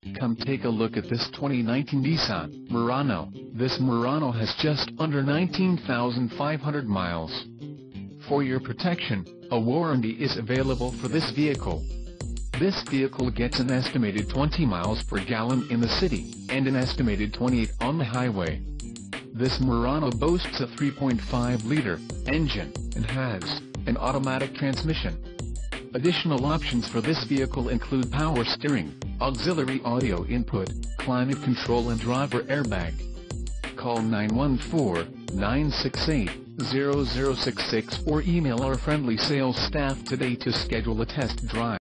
Come take a look at this 2019 Nissan Murano. This Murano has just under 19,500 miles. For your protection, a warranty is available for this vehicle. This vehicle gets an estimated 20 miles per gallon in the city, and an estimated 28 on the highway. This Murano boasts a 3.5-liter engine, and has an automatic transmission. Additional options for this vehicle include power steering, auxiliary audio input, climate control and driver airbag. Call 914-968-0066 or email our friendly sales staff today to schedule a test drive.